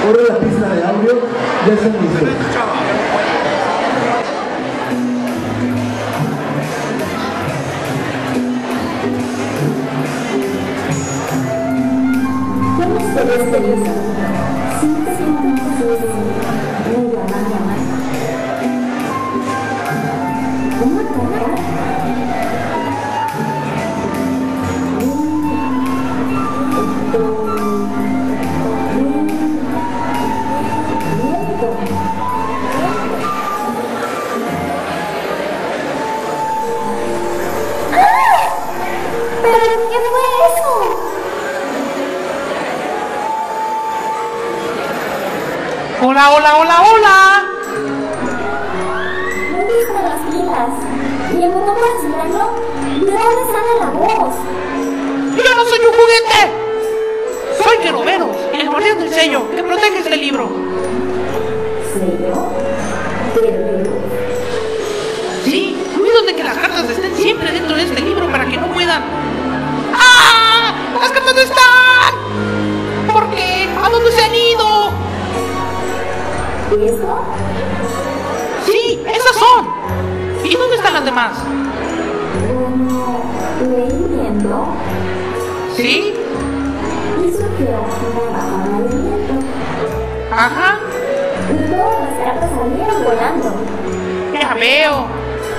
Ahora la pista de audio ya se inició. ¿Cómo ustedes felices? Sí, ¿cómo acá? Hola, hola, hola, hola. No he visto las pilas. ¿Y el botón para encenderlo? ¿De dónde sale la voz? ¡Yo no soy un juguete! Soy Querubero, el guardián del sello que protege este libro. ¿Sello? ¿Querubero? Sí, cuido de que las cartas estén siempre dentro de este libro para que no puedan. ¡Ah! ¡Las cartas no están! ¿Por qué? ¿A dónde se han ido? ¿Eso? Sí, esas son. ¿Y dónde están las demás? Bueno, leyendo. ¿Sí? Hizo que una bajada de viento. Ajá. Y todas las cartas salieron volando. Ya veo.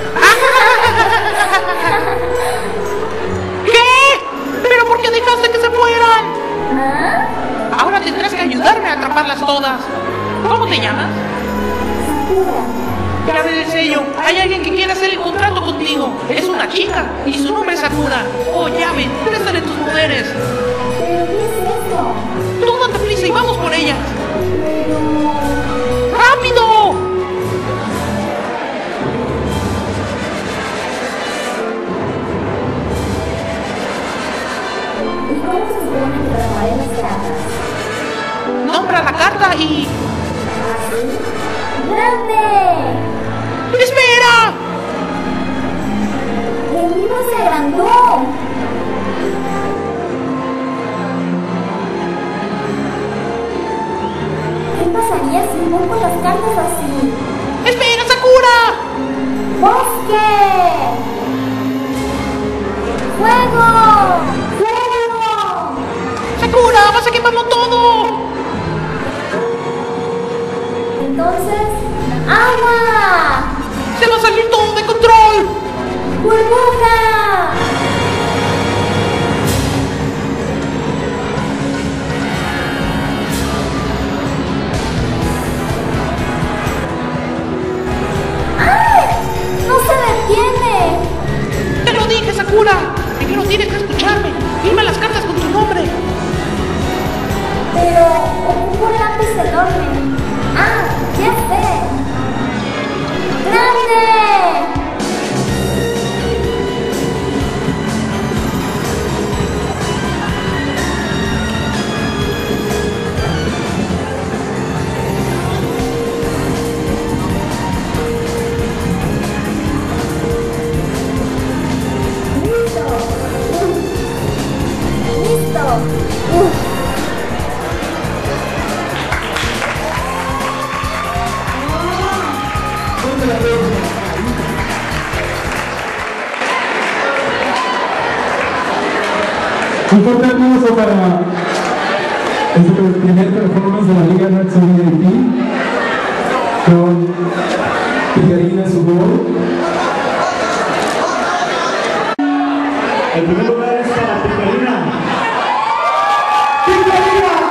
¿Qué? ¿Pero por qué dejaste que se fueran? ¿Ah? Ahora tendrás que ayudarme a atraparlas todas. ¿Cómo te llamas? Sakura. Llave del sello. Hay alguien que quiere hacer el contrato contigo. Es una chica y su nombre es Sakura. Oh, llave, préstale tus poderes. ¿Pero qué es eso? Tú date prisa y vamos por ellas. Pero... ¡Rápido! ¿Y cómo se supone que trabajaré las cartas? Nombra la carta y... ¿Así? ¡Grande! ¡Espera! ¡El libro se agrandó! ¿Qué pasaría si pongo las cartas así? ¡Espera, Sakura! ¡Bosque! ¡Fuego! ¡Fuego! ¡Sakura, vas a quemarlo todo! Entonces, ¡agua! ¡Se va a salir todo de control! ¡Burbuja! ¡Ay! ¡No se detiene! ¡Te lo dije, Sakura! Primero tienes que escucharme. Firma las cartas con tu nombre. Pero ocupo un lápiz enorme. ¡Ah! ¡Ya sé! ¡Grande! ¡Listo! ¡Listo! Un fuerte aplauso para el primer performance de la Liga Naxo VIP con Picarina Subor. El primer lugar es para Picarina. ¡Picarina!